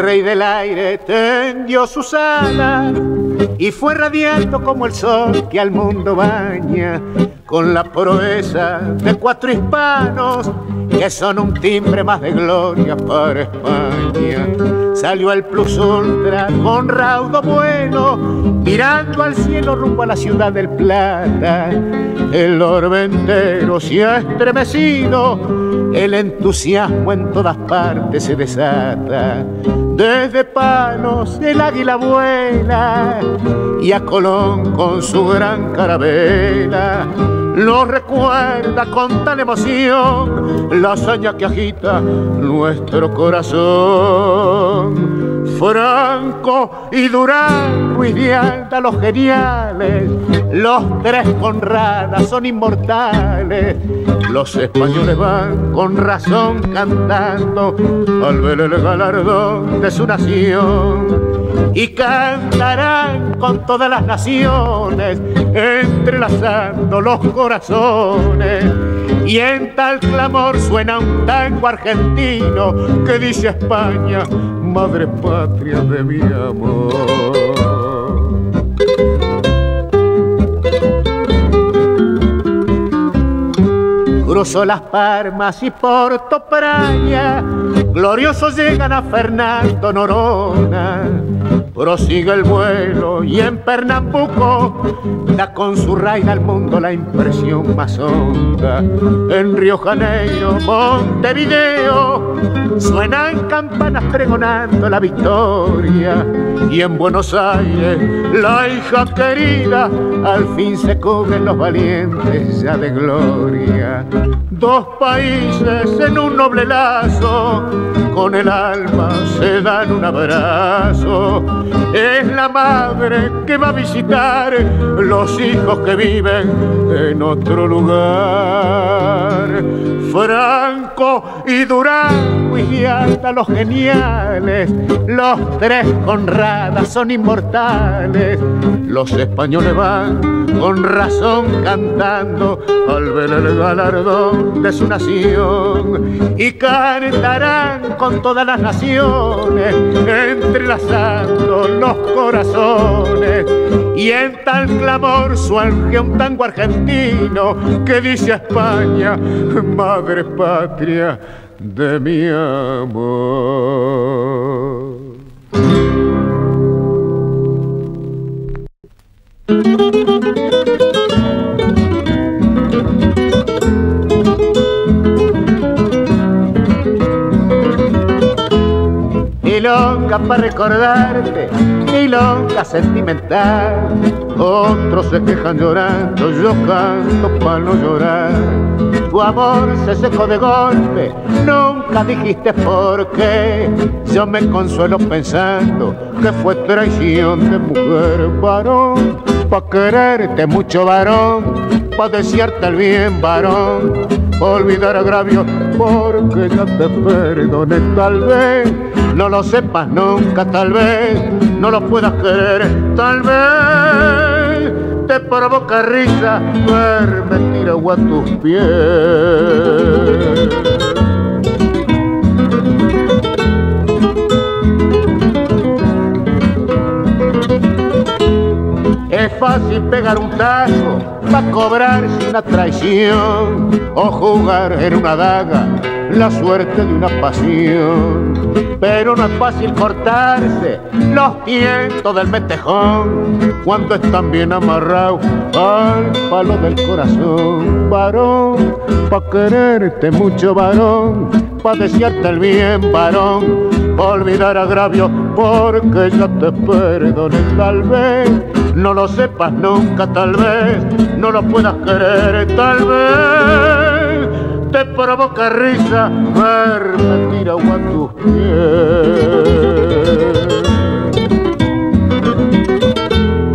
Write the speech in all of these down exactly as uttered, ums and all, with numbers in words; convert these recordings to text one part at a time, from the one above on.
rey del aire tendió sus alas y fue radiando como el sol que al mundo baña, con la proeza de cuatro hispanos que son un timbre más de gloria para España. Salió el plus ultra con raudo bueno, mirando al cielo rumbo a la ciudad del Plata. El orbe entero se ha estremecido, el entusiasmo en todas partes se desata. Desde Palos el águila vuela y a Colón con su gran carabela lo recuerda con tal emoción la hazaña que agita nuestro corazón. Franco y Durán, Ruiz de Alda, los geniales, los tres Conradas son inmortales. Los españoles van con razón cantando al ver el galardón de su nación, y cantarán con todas las naciones, entrelazando los corazones. Y en tal clamor suena un tango argentino que dice a España: madre patria de mi amor. Cruzó las Palmas y Porto Praya, gloriosos llegan a Fernando Noronha. Prosigue el vuelo y en Pernambuco da con su raíz al mundo la impresión más honda. En Río Janeiro, Montevideo, suenan campanas pregonando la victoria. Y en Buenos Aires, la hija querida, al fin se cubren los valientes ya de gloria. Dos países en un noble lazo, con el alma se dan un abrazo. Es la madre que va a visitar los hijos que viven en otro lugar. Franco y Durán, Ruiz de Alda, los geniales, los tres Conradas son inmortales. Los españoles van con razón cantando al ver el galardón de su nación, y cantarán con todas las naciones, entrelazando los corazones. Y en tal clamor surge un tango argentino que dice a España: madre patria de mi amor. Milonga para recordarte, milonga sentimental. Otros se quejan llorando, yo canto para no llorar. Tu amor se secó de golpe, nunca dijiste por qué. Yo me consuelo pensando que fue traición de mujer. Varón, pa' quererte mucho, varón, pa' desearte el bien, varón, olvidar agravios porque ya te perdoné. Tal vez no lo sepas nunca, tal vez no lo puedas querer, tal vez te provoca risa verme tirado a tus pies. Es fácil pegar un tajo pa' cobrarse una traición, o jugar en una daga la suerte de una pasión. Pero no es fácil cortarse los tientos del metejón cuando están bien amarrados al palo del corazón. Varón, pa' quererte mucho, varón, pa' desearte el bien, varón, pa' olvidar agravios porque ya te perdoné. Tal vez no lo sepas nunca, tal vez no lo puedas querer, tal vez te provoca risa verme tirado a tus pies.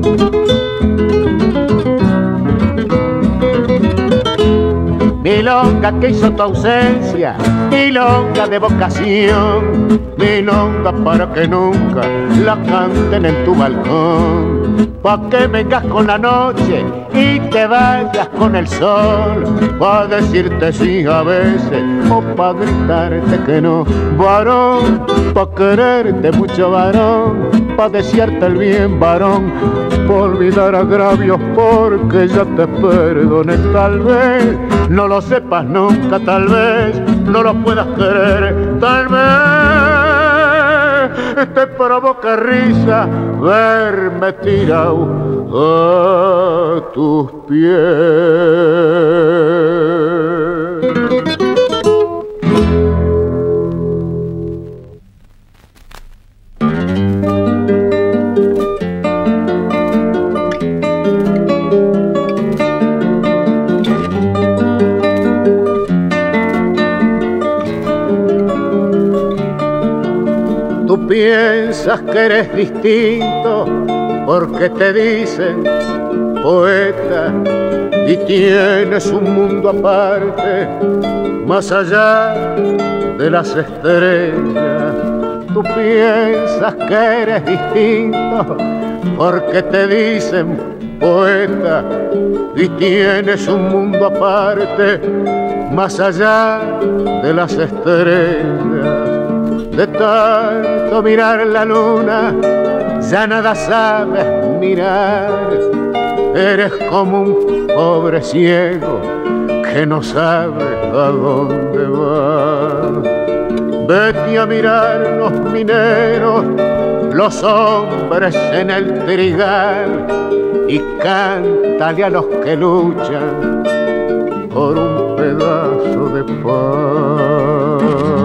Milonga milonga que hizo tu ausencia, milonga de vocación, milonga para que nunca la canten en tu balcón. Pa' que vengas con la noche y te vayas con el sol, pa' decirte sí a veces o pa' gritarte que no, varón, pa' quererte mucho, varón, pa' desearte el bien, varón, pa' olvidar agravios porque ya te perdoné. Tal vez no lo sepas nunca, tal vez no lo puedas querer, tal vez te provoca risa verme tirado a tus pies. Tú piensas que eres distinto porque te dicen poeta y tienes un mundo aparte más allá de las estrellas. Tú piensas que eres distinto porque te dicen poeta y tienes un mundo aparte más allá de las estrellas. De tanto mirar la luna, ya nada sabes mirar. Eres como un pobre ciego que no sabe a dónde va. Vete a mirar los mineros, los hombres en el trigal, y cántale a los que luchan por un pedazo de paz.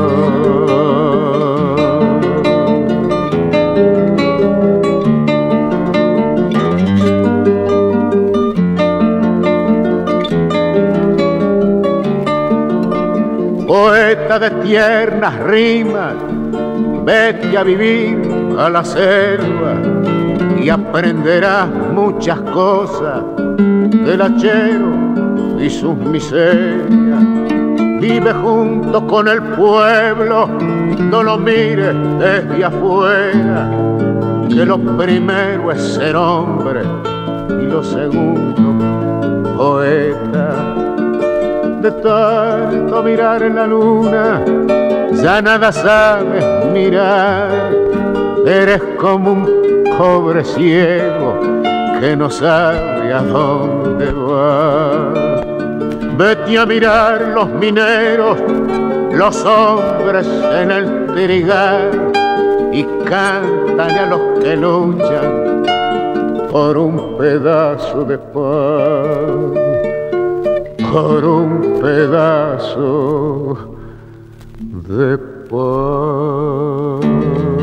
Poeta de tiernas rimas, vete a vivir a la selva y aprenderás muchas cosas del hachero y sus miserias. Vive junto con el pueblo, no lo mires desde afuera, que lo primero es ser hombre y lo segundo poeta. De tanto mirar en la luna, ya nada sabes mirar. Eres como un pobre ciego que no sabe a dónde va. Vete a mirar los mineros, los hombres en el trigal, y cántale a los que luchan por un pedazo de pan, por un pedazo de pan.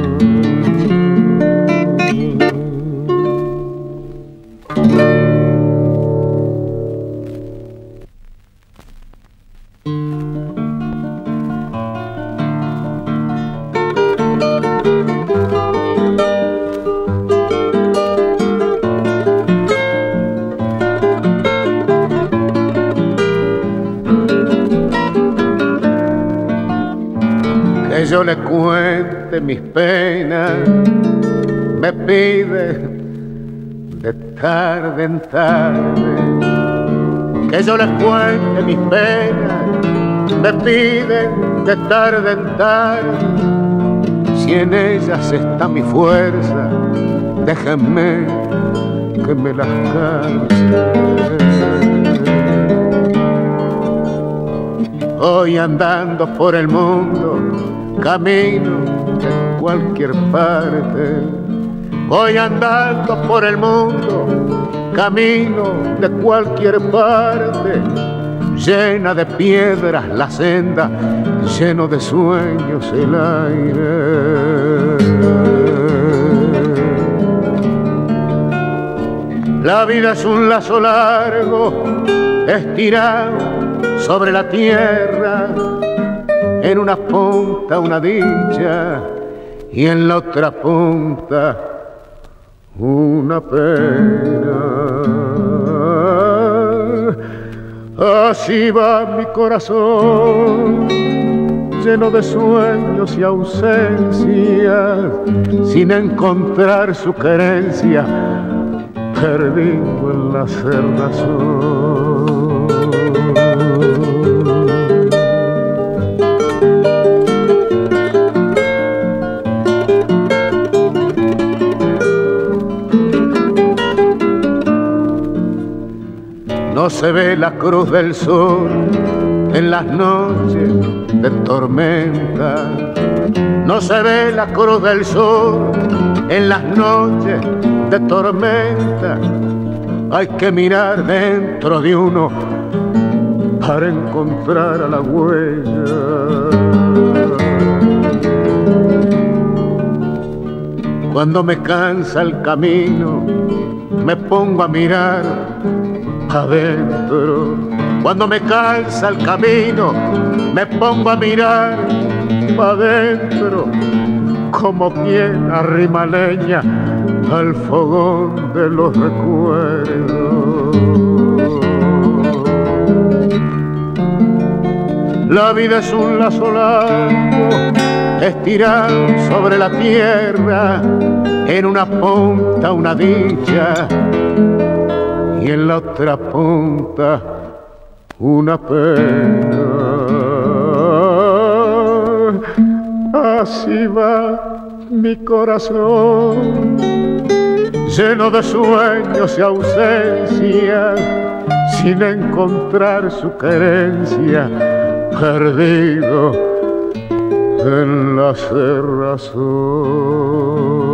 Que yo le cuente mis penas, me pide de tarde en tarde. Que yo le cuente mis penas, me pide de tarde en tarde. Si en ellas está mi fuerza, déjenme que me las cante. Hoy andando por el mundo, camino de cualquier parte. Voy andando por el mundo, camino de cualquier parte. Llena de piedras la senda, lleno de sueños el aire. La vida es un lazo largo, estirado sobre la tierra. En una punta una dicha y en la otra punta una pena. Así va mi corazón, lleno de sueños y ausencias, sin encontrar su querencia, perdido en la cerrazón. No se ve la cruz del sol en las noches de tormenta. No se ve la cruz del sol en las noches de tormenta. Hay que mirar dentro de uno para encontrar a la huella. Cuando me cansa el camino, me pongo a mirar adentro. Cuando me cansa el camino, me pongo a mirar adentro, como quien arrima leña al fogón de los recuerdos. La vida es un lazo largo estirado sobre la tierra, en una punta una dicha y en la otra punta una pena. Así va mi corazón, lleno de sueños y ausencias, sin encontrar su querencia, perdido en la cerrazón.